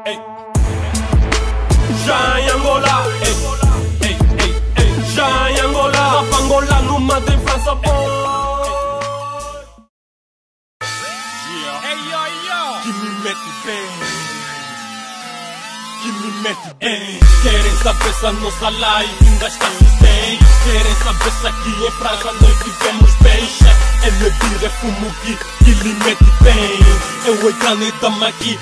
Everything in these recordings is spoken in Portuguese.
Ei. Já em Angola, ei, ei, ei, ei. Já em Angola, rap angolano, manda em França, boy. Hey yo, yo, Que me mete bem, que me mete bem. Querem saber se a nossa live ainda está bem. Querem saber se aqui em França nós vivemos bem. É bebida, é fumo que lhe mete bem. É o ecrã e tamo aqui,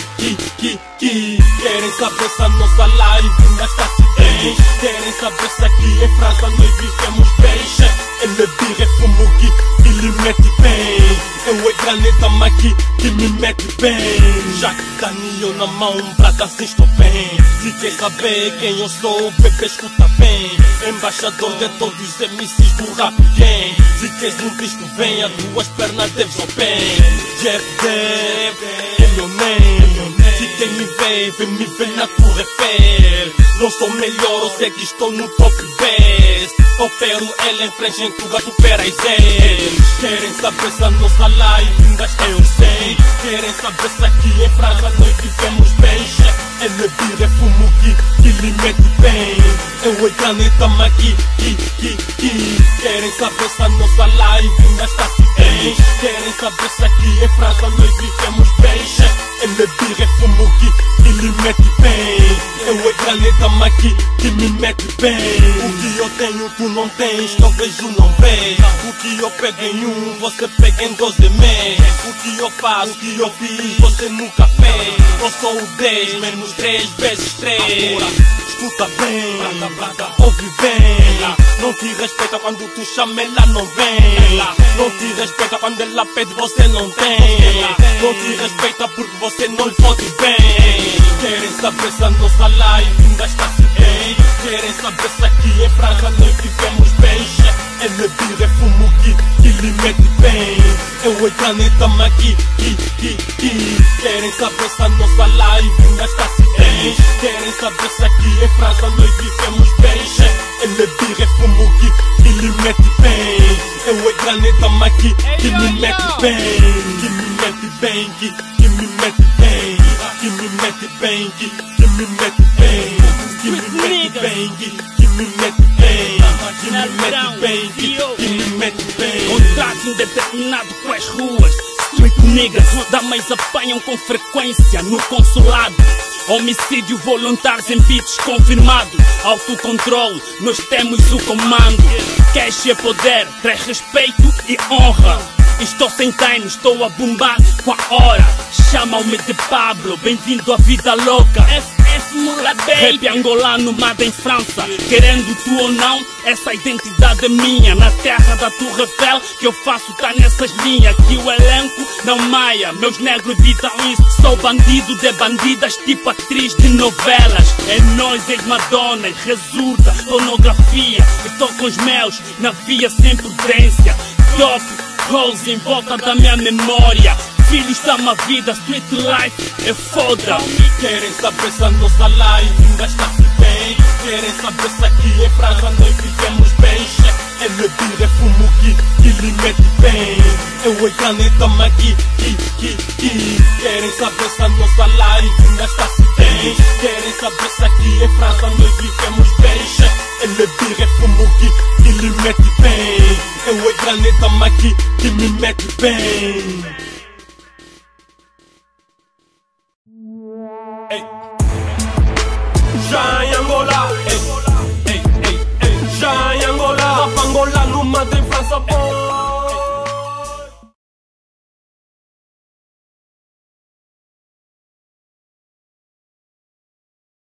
Querem saber se a nossa live ainda está bem. Querem saber se aqui em França nós vivemos bem. É bebida, é fumo que lhe mete bem. É o ecrã e tamo aqui, que me mete bem. Já que Daniel na mão, prata assim estou bem. Se quer saber quem eu sou, bebê escuta bem. Embaixador de todos os MCs do rap game. Se queres um disco, venha, duas pernas deves ao bem. Jeff Dev, é meu name. Se quem me vê na Torre Eiffel. Não sou melhor, eu sei que estou no top best. Opero ela em frente em Cuba, tu peras eles. Querem saber se a nossa live ainda está eu sei. Querem saber se aqui em França nós vivemos bem. É bebida, é fumo que lhe mete bem. É o ecrã e tamo aqui, Querem saber se a nossa live ainda está bem. Querem saber se aqui em França nós vivemos bem. É bebida, é fumo que lhe mete bem. É o ecrã e tamo aqui, que me mete bem. O que eu tenho tu não tens, que eu vejo não vês. O que eu pego em um, você pega em 12 meses. O que eu faço, o que eu fiz, você nunca fez. Eu sou o 10, menos 3 vezes 3. Escuta bem, ouve bem. Não te respeita quando tu chama, ela não vem. Não te respeita quando ela pede, você não tem. Não te respeita porque você não lhe pode bem. Querem saber se a nossa live ainda está bem. Querem saber se aqui em França nós vivemos bem. É bebida, é fumo que lhe mete bem. É o ecrã e tamo aqui, Querem saber se a nossa live ainda está bem. Querem saber se aqui em França nós vivemos bem. É bebida, é fumo que lhe mete bem. É o ecrã e tamo aqui, que me mete bem. Que me mete bem, que me mete bem. Que me mete bem, que me mete bem. Que me mete bem, que me mete bem. Que me mete bem, que me mete bem. contrato indeterminado com as ruas. Street niggas, damas apanham com frequência no consulado. Homicídio voluntários em beats confirmado. Autocontrole, nós temos o comando. Cash é poder, traz respeito e honra. Estou sem time, estou a bombar com a hora. Chamam-me de Pablo, bem-vindo à vida louca. FF Mula Baby, rap angolano, made em França. Querendo tu ou não, essa identidade é minha. Na terra da Torre Eiffel, que eu faço tá nessas linhas. Que o elenco não maia, meus negros evitam isso. Sou bandido de bandidas, tipo atriz de novelas. É nós, ex-madonas, resulta pornografia. E tô com os meus, na via sem prudência. Top Rose em volta da minha memória. Filhos da minha vida, street life é foda. Querem saber se a nossa live ainda está bem. Querem saber se aqui em França nós vivemos bem. É bebida, é fumo que lhe mete bem. É o ecrã e tamo aqui, Querem saber se a nossa live ainda está bem. Querem saber se aqui em França nós vivemos bem. É bebida, é fumo que lhe mete bem. É o ecrã e tamo aqui, que me mete bem. Ei. Já em Angola, ei.